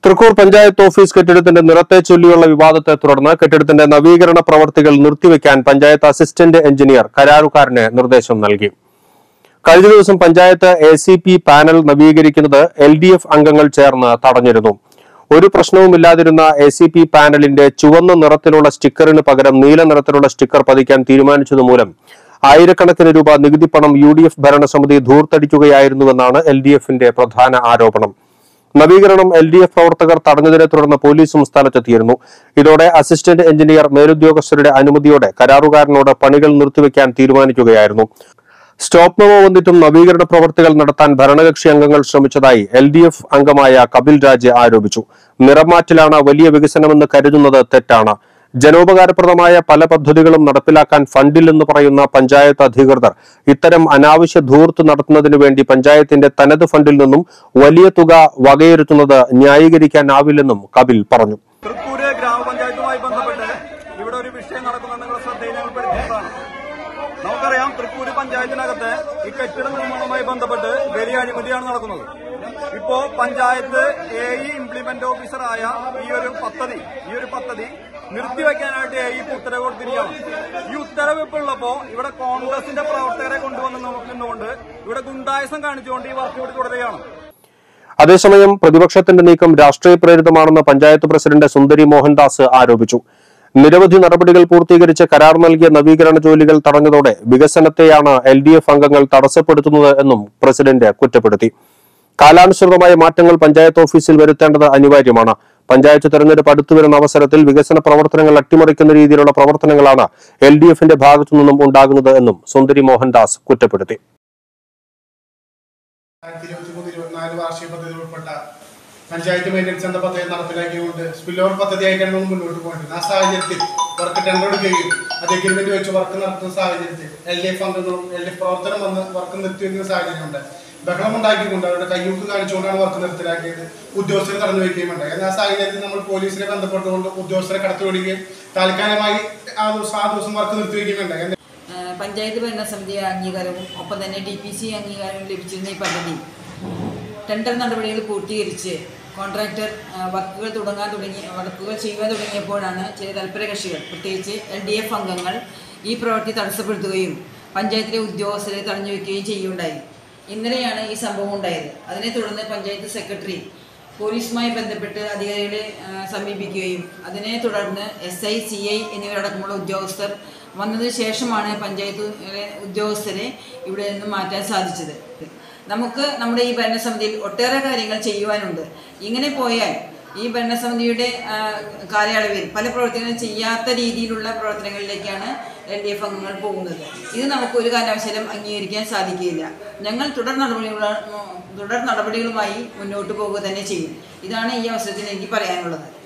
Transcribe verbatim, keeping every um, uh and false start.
Thrikkur panchayat office കെട്ടിടത്തിന്റെ നിറത്തെ ചൊല്ലിയുള്ള വിവാദത്തെ തുടർന്ന് കെട്ടിടത്തിന്റെ നവീകരണ പ്രവർത്തികൾ നിർത്തിവെക്കാൻ പഞ്ചായത്ത് അസിസ്റ്റന്റ് എഞ്ചിനീയർ കരാറുകാരന് നിർദ്ദേശം നൽകി. കഴിഞ്ഞ ദിവസം panchayat A C P panel നവീകരിക്കുന്നത് എൽ ഡി എഫ് അംഗങ്ങൾ ചേർന്ന് തടഞ്ഞിരുന്നു. ഒരു പ്രശ്നവുമില്ലാതിരുന്ന എ സി പി പാനലിന്റെ ചുവന്ന നിറത്തിലുള്ള സ്റ്റിക്കറിന് പകരം നീല നിറത്തിലുള്ള സ്റ്റിക്കർ പതിക്കാൻ തീരുമാനിച്ചതുമൂലം ആയിരക്കണക്കിന് രൂപ നികുതി പണം യു ഡി എഫ് ഭരണസമിതി ധൂർത്തടിക്കുകയായിരുന്നുവെന്നാണ് എൽ ഡി എഫിന്റെ പ്രധാന ആരോപണം. നവീകരണം എൽ ഡി എഫ് പ്രവർത്തകർ തടഞ്ഞതിനെ തുടർന്ന് പോലീസും സ്ഥലത്തെത്തിയിരുന്നു. ഇതോടെ അസിസ്റ്റന്റ് എഞ്ചിനീയർ മേലുദ്യോഗസ്ഥരുടെ അനുമതിയോടെ കരാറുകാരനോട് പണികൾ നിർത്തിവെക്കാൻ തീരുമാനിക്കുകയായിരുന്നു. സ്റ്റോപ്പ് മെമ്മോ വന്നിട്ടും നവീകരണ പ്രവർത്തികൾ നടത്താൻ ഭരണകക്ഷി അംഗങ്ങൾ ശ്രമിച്ചതായി എൽ ഡി എഫ് അംഗമായ കപിൽ രാജ് ആരോപിച്ചു. നിറമാറ്റിലാണ് വലിയ വികസനമെന്ന് കരുതുന്നത് തെറ്റാണ്. ജനോപകാരപ്രദമായ പല പദ്ധതികളും നടപ്പിലാക്കാൻ ഫണ്ടില്ലെന്ന് പറയുന്ന പഞ്ചായത്ത് അധികൃതർ ഇത്തരം അനാവശ്യ ധൂർത്ത് നടത്തുന്നതിനു വേണ്ടി പഞ്ചായത്തിന്റെ തനത് ഫണ്ടിൽ നിന്നും വലിയ തുക വകയിരുത്തുന്നത് ന്യായീകരിക്കാനാവില്ലെന്നും കപിൽ പറഞ്ഞു. തൃക്കൂര് ഗ്രാമപഞ്ചായത്തുമായി ബന്ധപ്പെട്ട് ഇവിടെ ഒരു വിഷയം നടക്കുന്നുണ്ടെങ്കിൽ ശ്രദ്ധയിൽ ഞങ്ങൾ പെടുത്തുന്നതാണ്. നമുക്കറിയാം, തൃക്കൂര് പഞ്ചായത്തിനകത്ത് ഈ കെട്ടിട നിർമ്മാണവുമായി ബന്ധപ്പെട്ട് വലിയ അഴിമതിയാണ് നടക്കുന്നത്. ഇപ്പോ പഞ്ചായത്ത് എ ഇ ഇംപ്ലിമെന്റ് ഓഫീസറായ ഈ ഒരു പദ്ധതി ഈ ഒരു പദ്ധതി നിർത്തിവെക്കാനായിട്ട് എ ഇ ഉത്തരവ് കൊടുത്തിരിക്കുകയാണ്. ഈ ഉത്തരവ് ഇപ്പോൾ ഉള്ളപ്പോ ഇവിടെ കോൺഗ്രസിന്റെ പ്രവർത്തകരെ കൊണ്ടുവന്ന് നോക്കുന്നതുകൊണ്ട് ഇവിടെ ഗുണ്ടായസം കാണിച്ചുകൊണ്ട് ഈ വർക്ക് ഇവിടെ തുടരുകയാണ്. അതേസമയം പ്രതിപക്ഷത്തിന്റെ നീക്കം രാഷ്ട്രീയ പ്രേരിതമാണെന്ന് പഞ്ചായത്ത് പ്രസിഡന്റ് സുന്ദരി മോഹൻദാസ് ആരോപിച്ചു. നിരവധി നടപടികൾ പൂർത്തീകരിച്ച് കരാർ നൽകിയ നവീകരണ ജോലികൾ തടഞ്ഞതോടെ വികസനത്തെയാണ് എൽ ഡി എഫ് അംഗങ്ങൾ തടസ്സപ്പെടുത്തുന്നത് എന്നും പ്രസിഡന്റ് കുറ്റപ്പെടുത്തി. കാലാനുസൃതമായ മാറ്റങ്ങൾ പഞ്ചായത്ത് ഓഫീസിൽ വരുത്തേണ്ടത് അനിവാര്യമാണ്. പഞ്ചായത്ത് തെരഞ്ഞെടുപ്പ് അടുത്തുവരുന്ന അവസരത്തിൽ വികസന പ്രവർത്തനങ്ങൾ അട്ടിമറിക്കുന്ന രീതിയിലുള്ള പ്രവർത്തനങ്ങളാണ് എൽ ഡി എഫിന്റെ ഭാഗത്തു നിന്നും ഉണ്ടാകുന്നത് എന്നും സുന്ദരി മോഹൻദാസ് കുറ്റപ്പെടുത്തി. പഞ്ചായത്ത് മെയിൻ്റെനൻസ് എന്ന പദ്ധതി നടപ്പിലാക്കിയുകൊണ്ട് സ്പിൽ ഓവർ പദ്ധതിയായിട്ടാണ് നമ്മൾ മുന്നോട്ട് പോകേണ്ടത്. ആ സാഹചര്യത്തിൽ വർക്ക് ടെൻഡർ എടുക്കുകയും അത് എഗ്രിമെന്റ് വെച്ച് വർക്ക് നടത്തുന്ന സാഹചര്യത്തിൽ എൽ ഡി എഫ് അംഗങ്ങളും എൽ ഡി എഫ് പ്രവർത്തനം വന്ന് വർക്ക് നിർത്തിവെക്കുന്ന സാഹചര്യമുണ്ട്. ബഹളമുണ്ടാക്കിക്കൊണ്ട് അവരുടെ കയ്യൂക്ക് കാണിച്ചുകൊണ്ടാണ് വർക്ക് നിർത്തലാക്കിയത്. ഉദ്യോഗസ്ഥരെ തടഞ്ഞു വയ്ക്കുകയും ഉണ്ടായി. എന്നാൽ ആ സാഹചര്യത്തിൽ നമ്മൾ പോലീസിനെ ബന്ധപ്പെട്ടുകൊണ്ട് ഉദ്യോഗസ്ഥരെ കടത്തിവിടുകയും താൽക്കാലികമായി ആ ദിവസം ആ ദിവസം വർക്ക് നിർത്തിവെക്കുകയും ഉണ്ടായി. പഞ്ചായത്ത് ഭരണസമിതി അംഗീകാരവും ഒപ്പം തന്നെ ഡി പി സി അംഗീകാരവും ലഭിച്ചിരുന്ന ഈ പദ്ധതി ടെൻഡർ നടപടികൾ പൂർത്തീകരിച്ച് കോൺട്രാക്ടർ വർക്കുകൾ തുടങ്ങാൻ തുടങ്ങി വർക്കുകൾ ചെയ്യുവാൻ തുടങ്ങിയപ്പോഴാണ് ചില തൽപര കക്ഷികൾ, പ്രത്യേകിച്ച് എൽ ഡി എഫ് അംഗങ്ങൾ ഈ പ്രവൃത്തി തടസ്സപ്പെടുത്തുകയും പഞ്ചായത്തിലെ ഉദ്യോഗസ്ഥരെ തടഞ്ഞു വയ്ക്കുകയും ചെയ്യുകയുണ്ടായി. ഇന്നലെയാണ് ഈ സംഭവം ഉണ്ടായത്. അതിനെ തുടർന്ന് പഞ്ചായത്ത് സെക്രട്ടറി പോലീസുമായി ബന്ധപ്പെട്ട് അധികാരികളെ സമീപിക്കുകയും അതിനെ തുടർന്ന് എസ് ഐ സി ഐ എന്നിവരടക്കമുള്ള ഉദ്യോഗസ്ഥർ വന്നതിന് ശേഷമാണ് പഞ്ചായത്ത് ഉദ്യോഗസ്ഥരെ ഇവിടെ നിന്ന് മാറ്റാൻ സാധിച്ചത്. നമുക്ക് നമ്മുടെ ഈ ഭരണസമിതിയിൽ ഒട്ടേറെ കാര്യങ്ങൾ ചെയ്യുവാനുണ്ട്. ഇങ്ങനെ പോയാൽ ഈ ഭരണസമിതിയുടെ കാലയളവിൽ പല പ്രവർത്തനങ്ങളും ചെയ്യാത്ത രീതിയിലുള്ള പ്രവർത്തനങ്ങളിലേക്കാണ് എൽ ഡി എഫ് അംഗങ്ങൾ പോകുന്നത്. ഇത് നമുക്ക് ഒരു കാരണവശാലും അംഗീകരിക്കാൻ സാധിക്കില്ല. ഞങ്ങൾ തുടർ നടപടികൾ തുടർ നടപടികളുമായി മുന്നോട്ട് പോവുക തന്നെ ചെയ്യും. ഇതാണ് ഈ അവസരത്തിൽ എനിക്ക് പറയാനുള്ളത്.